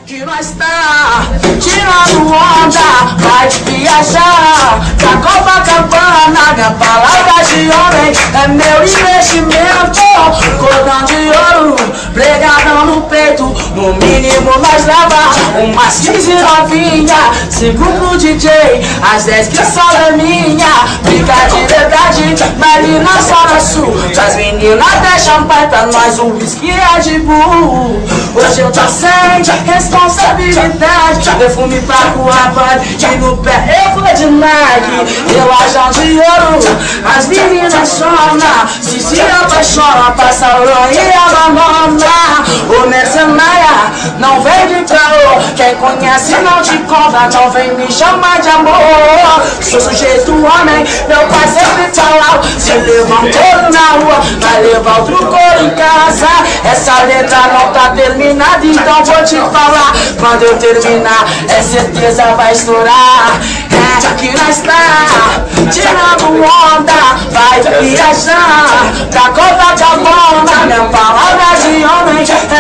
Que nós tá tirando onda, vai viajar pra Copacabana. Minha palavra de homem é meu investimento. Cordão de ouro, pregadão no peito, no mínimo nós leva umas 15 novinha. Sigo pro DJ, as 10 que só é minha. Fica de verdade, Marina só na sul. Das meninas deixam pai pra nós, o whisky é de burro. Hoje eu tô sem responsabilidade, perfume pra Cuabane e no pé eu vou de Nike. Relajão de ouro, as meninas choram, se apaixona, passa o e abandona. O mercenária não vem de caô, quem conhece não te conta, não vem me chamar de amor. Sou sujeito homem, meu pai sempre falava, se levantou na rua, vai levar outro cor em casa. Essa letra não tá terminada, então vou te falar. Quando eu terminar, é certeza vai estourar. É que nós tá tirando onda, vai viajar pra Copacabana. Minha palavra de homem